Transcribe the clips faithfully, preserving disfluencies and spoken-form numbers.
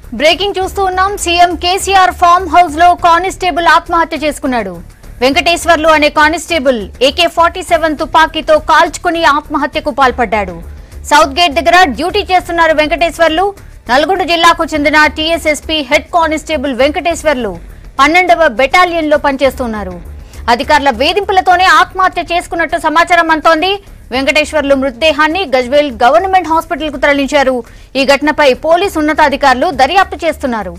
Breaking చూస్తూ ఉన్నాం. CM KCR farm house లో కానిస్టేబుల్ ఆత్మహత్య చేసుకున్నాడు. వెంకటేశ్వర్లు అనే కానిస్టేబుల్ ఏకే ఫార్టీ సెవెన్ తుపాకీతో కాల్చుకుని ఆత్మహత్యకు పాల్పడ్డాడు. సౌత్ గేట్ దగ్గర డ్యూటీ చేస్తున్నారు వెంకటేశ్వర్లు. నల్గొండ జిల్లాకు చెందిన టీఎస్ఎస్పీ హెడ్ కానిస్టేబుల్ వెంకటేశ్వర్లు పన్నెండవ బెటాలియన్ లో పనిచేస్తున్నారు. అధికారుల వేధింపులతోనే ఆత్మహత్య చేసుకున్నట్టు సమాచారం అంతోంది. వెంకటేశ్వర్లు మృతదేహాన్ని గజ్వేల్ గవర్నమెంట్ హాస్పిటల్ కు తరలించారు. ఈ ఘటనపై పోలీసు ఉన్నతాధికారులు దర్యాప్తు చేస్తున్నారు.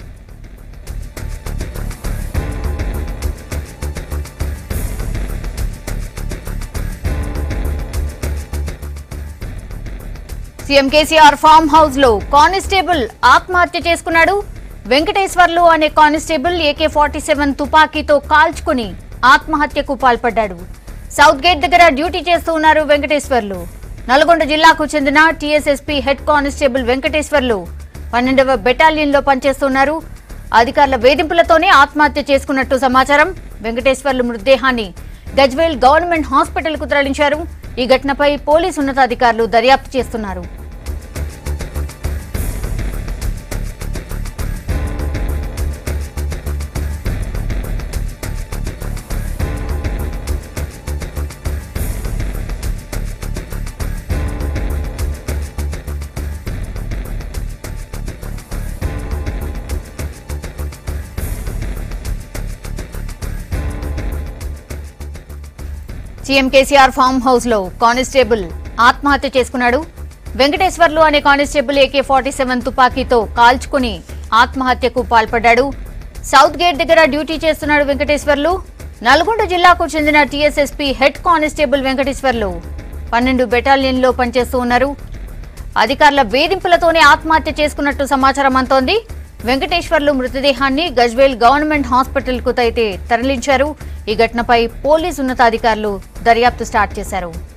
సీఎం కేసీఆర్ ఫామ్ హౌస్ లో కానిస్టేబుల్ ఆత్మహత్య చేసుకున్నాడు. వెంకటేశ్వర్లు అనే కానిస్టేబుల్ ఏకే ఫార్టీ సెవెన్ తుపాకీతో కాల్చుకుని ఆత్మహత్యకు పాల్పడ్డాడు. సౌత్ గేట్ దగ్గర డ్యూటీ చేస్తూ ఉన్నారు వెంకటేశ్వర్లు. నల్గొండ జిల్లాకు చెందిన టీఎస్ఎస్పీ హెడ్ కానిస్టేబుల్ వెంకటేశ్వర్లు పన్నెండవ బెటాలియన్ లో పనిచేస్తున్నారు. అధికారుల వేధింపులతోనే ఆత్మహత్య చేసుకున్నట్టు సమాచారం. వెంకటేశ్వర్లు మృతదేహాన్ని గజ్వేల్ గవర్నమెంట్ హాస్పిటల్ కు తరలించారు. ఈ ఘటనపై పోలీసు ఉన్నతాధికారులు దర్యాప్తు చేస్తున్నారు. సీఎం కేసీఆర్ ఫామ్ హౌస్ లో కానిస్టేబుల్ ఆత్మహత్య చేసుకున్నాడు. వెంకటేశ్వర్లు అనే కానిస్టేబుల్ ఏకే ఫార్టీ సెవెన్ తుపాకీతో కాల్చుకుని ఆత్మహత్యకు పాల్పడ్డాడు. సౌత్ గేట్ దగ్గర డ్యూటీ చేస్తున్నాడు వెంకటేశ్వర్లు. నల్గొండ జిల్లాకు చెందిన టీఎస్ఎస్పీ హెడ్ కానిస్టేబుల్ వెంకటేశ్వర్లు పన్నెండు బెటాలియన్ లో పనిచేస్తూ ఉన్నారు. అధికారుల వేధింపులతోనే ఆత్మహత్య చేసుకున్నట్టు సమాచారం అంతోంది. వెంకటేశ్వర్లు మృతదేహాన్ని గజ్వేల్ గవర్నమెంట్ హాస్పిటల్ కు అయితే తరలించారు. ఈ ఘటనపై పోలీసు ఉన్నతాధికారులు దర్యాప్తు స్టార్ట్ చేశారు.